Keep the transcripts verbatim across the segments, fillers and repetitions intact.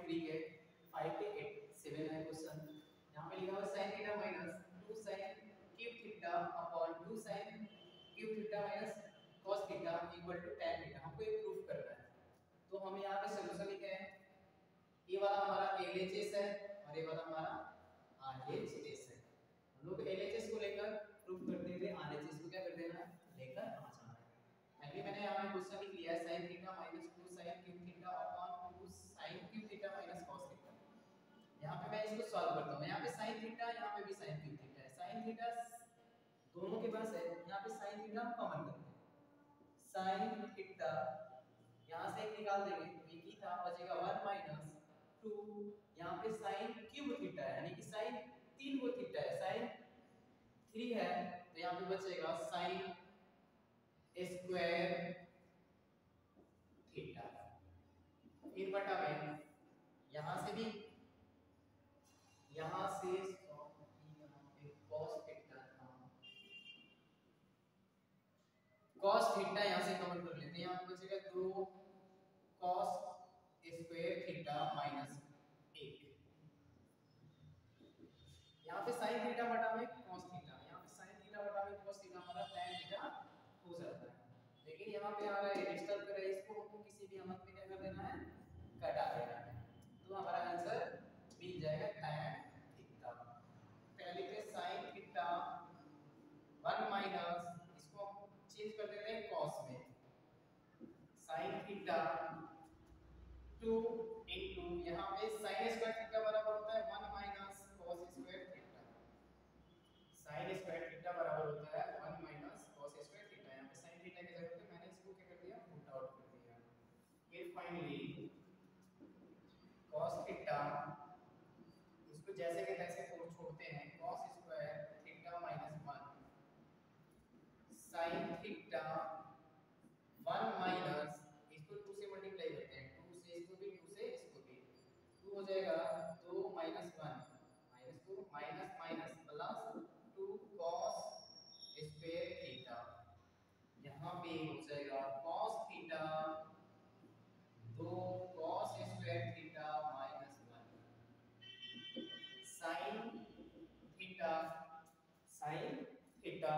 Three के five के eight seven है क्वेश्चन। यहाँ पे लिखा हुआ sin theta minus two sin cube theta upon two sin cube theta minus cos theta equal to tan theta. हमको ये प्रूफ करना है। तो हम यहाँ पे सॉल्यूशन लिखे हैं, ये वाला हमारा L H S है और ये वाला हमारा R H S है। हम लोग L H S को लेकर प्रूफ करते हुए R H S को क्या कर देना है, लेकर आ जाना है। पहले मैंने यहाँ पे क्वेश्चन लिख लिया है sin theta minus two sin cube theta upon two sin cube theta minus cos theta. यहाँ पे मैं इसको सॉल्व करता हूँ। यहाँ पे sin थीटा, यहाँ पे भी sin क्यूब थीटा है। sin थीटा दोनों के पास है, यहाँ पे sin थीटा हम कॉमन करते हैं। sin थीटा यहाँ से एक निकाल देंगे तो एक ही था, बचेगा वन माइनस टू, यहाँ पे sin क्यूब थीटा है यानी कि sin तीन गो थीटा है, sin थ्री है तो यहाँ पे बचेगा sin स्क्वायर थीटा। फिर बटा में यहाँ से भी, यहाँ से cos थीटा था, cos थीटा यहाँ से कॉमन कर लेते हैं। यहाँ पे बचेगा दो cos स्क्वायर थीटा माइनस एक। यहाँ पे sin थीटा बटा में cos थीटा, यहाँ पे sin थीटा बटा में cos थीटा हमारा tan थीटा हो जाता है। लेकिन यहाँ पे आ रहा है डिस्टर्ब कर रहा है, इसको हमको किसी भी हालत में क्या कर देना है, कटा देना है। तो हमारा आंसर मिल जाएगा tan थीटा। पहले पे sin थीटा वन माइनस, इसको हम चेंज कर देते हैं cos में, sin थीटा टू इनटू यहाँ पे sin स्क्वायर थीटा बराबर होता है one minus cos square theta. sin square theta बराबर होता है one minus cos square theta. यहाँ पे sin थीटा की जगह पे मैंने इसको क्या कर दिया, पुट आउट कर दिया। फिर फाइनली cos थीटा, इसको जैसे के तैसे छोड़ते हैं, cos square theta minus one sin theta one minus, इसको टू से मल्टीप्लाई करते हैं, टू से इसको भी, टू से इसको भी, टू हो जाएगा दो minus one minus two minus minus plus two cos square theta. यहाँ पे हो जाएगा cos थीटा दो cos square theta minus one sin theta, sin theta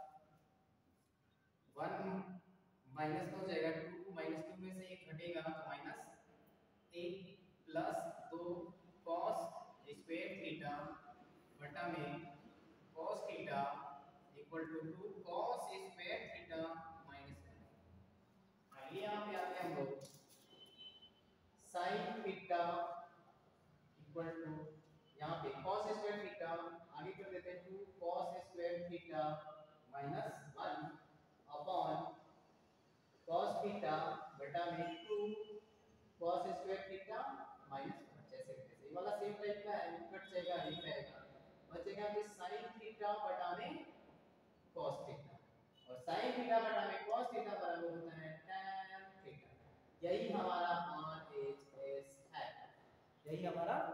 one minus हो जाएगा टू, माइनस टू में से एक घटेगा तो माइनस एक प्लस दो cos स्क्वायर थीटा बटा में cos theta equal to two cos square theta minus one. Finally यहाँ पे आते हैं हम लोग sin थीटा इक्वल टू, यहाँ पे cos स्क्वायर थीटा आगे कर देते हैं two cos square theta minus one upon cos theta बटा में two cos square theta minus one. जैसे कैसे ये वाला सेम टाइप का है, कट जाएगा, नहीं रहेगा, बचेगा फिर sin थीटा बटा में cos थीटा, और sin थीटा बटा में cos थीटा बराबर होता है tan थीटा। यही हमारा R H S है, यही हमारा